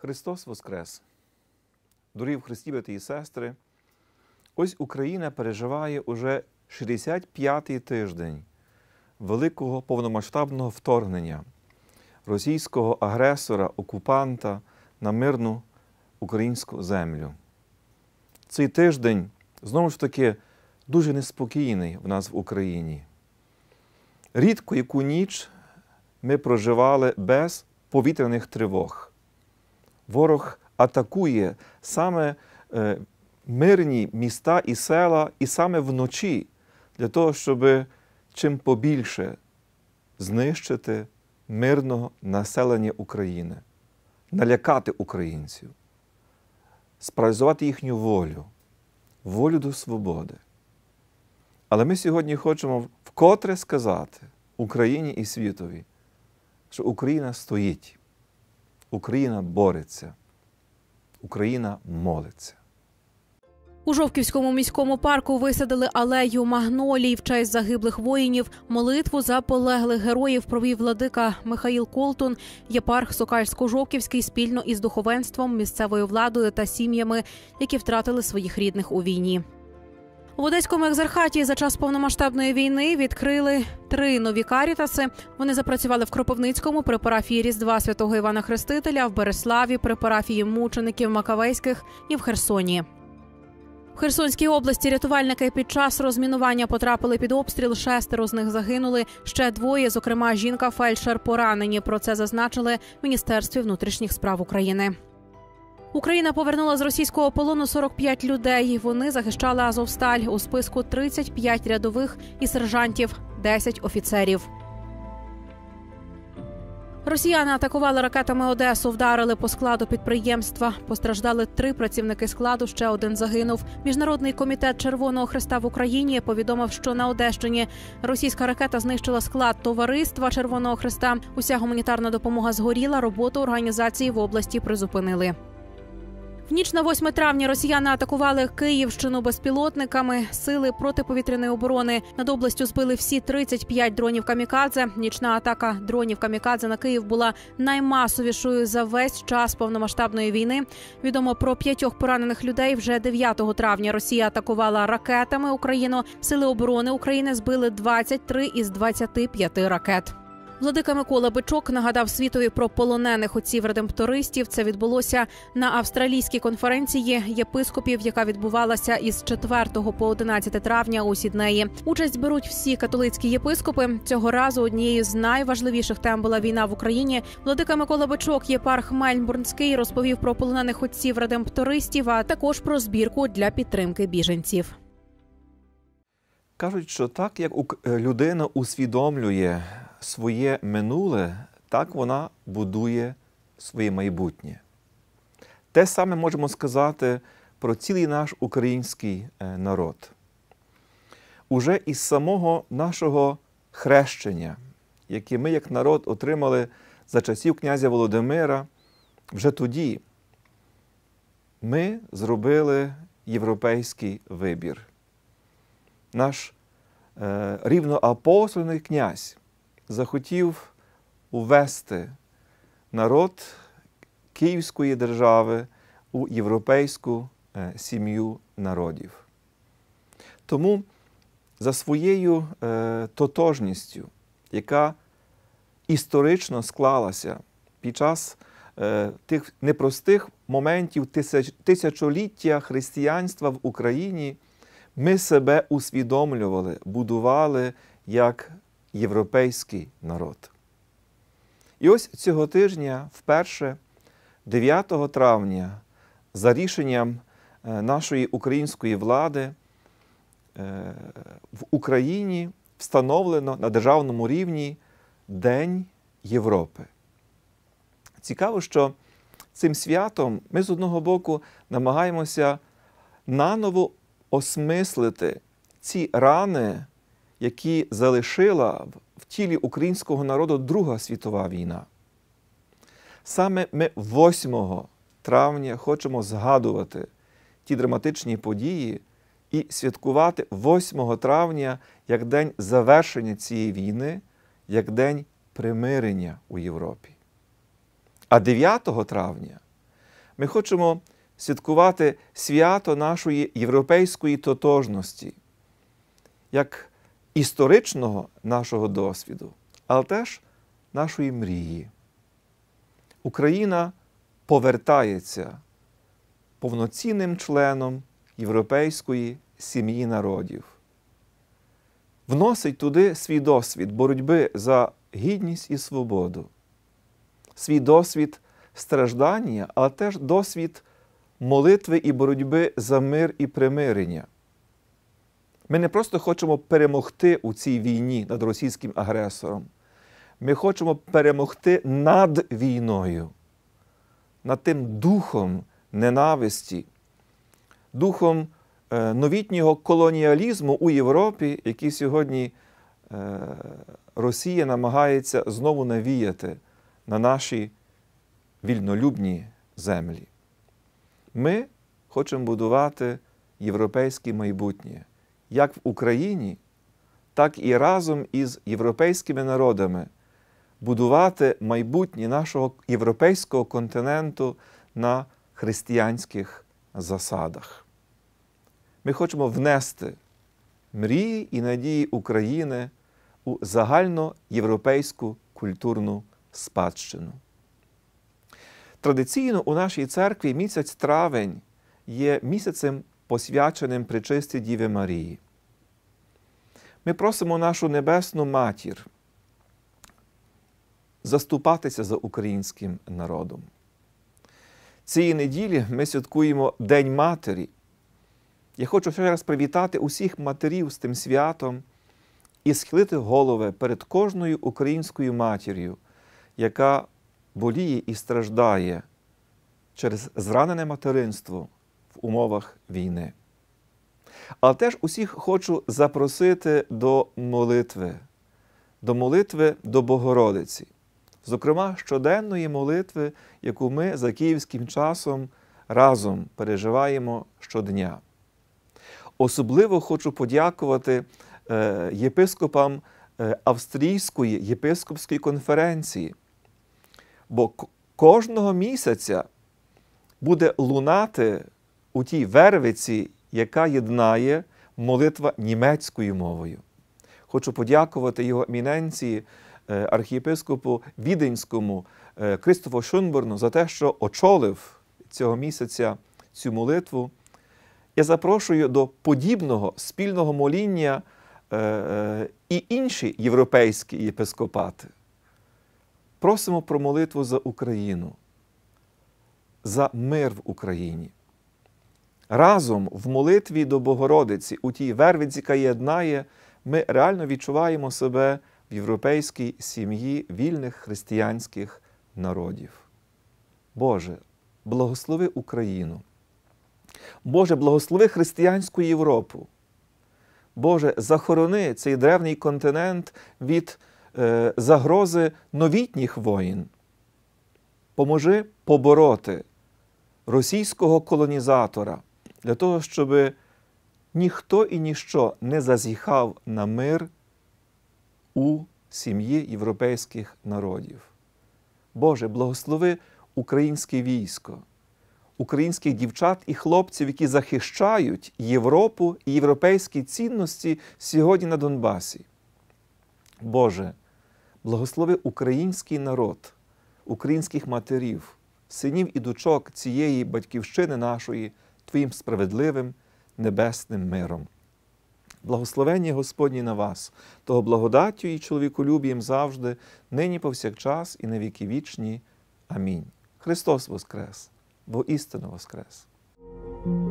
Христос Воскрес! Дорогі в Христі, брати і сестри, ось Україна переживає уже 65-й тиждень великого повномасштабного вторгнення російського агресора, окупанта на мирну українську землю. Цей тиждень, знову ж таки, дуже неспокійний в нас в Україні. Рідко яку ніч ми проживали без повітряних тривог. Ворог атакує саме мирні міста і села, і саме вночі, для того, щоб чим побільше знищити мирного населення України, налякати українців, спаралізувати їхню волю до свободи. Але ми сьогодні хочемо вкотре сказати Україні і світові, що Україна стоїть, Україна бореться, Україна молиться. У Жовківському міському парку висадили алею магнолій в честь загиблих воїнів. Молитву за полеглих героїв провів владика Михаїл Колтун, єпарх Сокальсько-Жовківський спільно із духовенством, місцевою владою та сім'ями, які втратили своїх рідних у війні. В Одеському екзархаті за час повномасштабної війни відкрили 3 нові карітаси. Вони запрацювали в Кропивницькому при парафії Різдва Святого Івана Хрестителя, в Береславі при парафії мучеників Макавейських і в Херсоні. В Херсонській області рятувальники під час розмінування потрапили під обстріл, 6 з них загинули, ще 2, зокрема жінка-фельдшер, поранені. Про це зазначили в Міністерстві внутрішніх справ України. Україна повернула з російського полону 45 людей. Вони захищали Азовсталь. У списку 35 рядових і сержантів, 10 офіцерів. Росіяни атакували ракетами Одесу, вдарили по складу підприємства. Постраждали 3 працівники складу, ще 1 загинув. Міжнародний комітет Червоного Хреста в Україні повідомив, що на Одещині російська ракета знищила склад товариства Червоного Хреста. Уся гуманітарна допомога згоріла, роботу організації в області призупинили. В ніч на 8 травня росіяни атакували Київщину безпілотниками. Сили протиповітряної оборони над областю збили всі 35 дронів камікадзе. Нічна атака дронів камікадзе на Київ була наймасовішою за весь час повномасштабної війни. Відомо про 5 поранених людей. Вже 9 травня Росія атакувала ракетами Україну. Сили оборони України збили 23 із 25 ракет. Владика Микола Бичок нагадав світові про полонених отців-редемптористів. Це відбулося на австралійській конференції єпископів, яка відбувалася із 4 по 11 травня у Сіднеї. Участь беруть всі католицькі єпископи. Цього разу однією з найважливіших тем була війна в Україні. Владика Микола Бичок, єпарх Мельбурнський, розповів про полонених отців-редемптористів, а також про збірку для підтримки біженців. Кажуть, що так, як людина усвідомлює своє минуле, так вона будує своє майбутнє. Те саме можемо сказати про цілий наш український народ. Уже із самого нашого хрещення, яке ми як народ отримали за часів князя Володимира, вже тоді ми зробили європейський вибір. Наш рівноапостольний князь захотів увести народ Київської держави у європейську сім'ю народів. Тому за своєю тотожністю, яка історично склалася під час тих непростих моментів тисячоліття християнства в Україні, ми себе усвідомлювали, будували як європейський народ. І ось цього тижня, вперше, 9 травня, за рішенням нашої української влади, в Україні встановлено на державному рівні День Європи. Цікаво, що цим святом ми з одного боку намагаємося наново осмислити ці рани, які залишила в тілі українського народу Друга світова війна. Саме ми 8 травня хочемо згадувати ті драматичні події і святкувати 8 травня як день завершення цієї війни, як день примирення у Європі. А 9 травня Ми хочемо святкувати свято нашої європейської тотожності, як історичного нашого досвіду, але теж нашої мрії. Україна повертається повноцінним членом європейської сім'ї народів. Вносить туди свій досвід боротьби за гідність і свободу, свій досвід страждання, але теж досвід молитви і боротьби за мир і примирення. Ми не просто хочемо перемогти у цій війні над російським агресором. Ми хочемо перемогти над війною, над тим духом ненависті, духом новітнього колоніалізму у Європі, який сьогодні Росія намагається знову навіяти на наші вільнолюбні землі. Ми хочемо будувати європейське майбутнє, як в Україні, так і разом із європейськими народами будувати майбутнє нашого європейського континенту на християнських засадах. Ми хочемо внести мрії і надії України у загальноєвропейську культурну спадщину. Традиційно у нашій церкві місяць травень є місяцем, посвяченим Пречистій Діві Марії. Ми просимо нашу Небесну Матір заступатися за українським народом. Цієї неділі ми святкуємо День Матері. Я хочу ще раз привітати усіх матерів з тим святом і схилити голови перед кожною українською матір'ю, яка боліє і страждає через зранене материнство в умовах війни. Але теж усіх хочу запросити до молитви до Богородиці. Зокрема, щоденної молитви, яку ми за київським часом разом переживаємо щодня. Особливо хочу подякувати єпископам Австрійської єпископської конференції, бо кожного місяця буде лунати у тій вервиці, яка єднає молитва німецькою мовою. Хочу подякувати його еміненції, архієпископу Віденському Кристофу Шунборну за те, що очолив цього місяця цю молитву. Я запрошую до подібного спільного моління і інші європейські єпископати. Просимо про молитву за Україну, за мир в Україні. Разом в молитві до Богородиці, у тій вервиці, яка єднає, ми реально відчуваємо себе в європейській сім'ї вільних християнських народів. Боже, благослови Україну. Боже, благослови християнську Європу. Боже, захорони цей древній континент від загрози новітніх воїн. Поможи побороти російського колонізатора для того, щоб ніхто і ніщо не зазіхав на мир у сім'ї європейських народів. Боже, благослови українське військо, українських дівчат і хлопців, які захищають Європу і європейські цінності сьогодні на Донбасі. Боже, благослови український народ, українських матерів, синів і дочок цієї батьківщини нашої Твоїм справедливим небесним миром. Благословення Господні на вас, того благодаттю і чоловіколюбієм завжди, нині повсякчас і на віки вічні. Амінь. Христос воскрес! Воістину воскрес!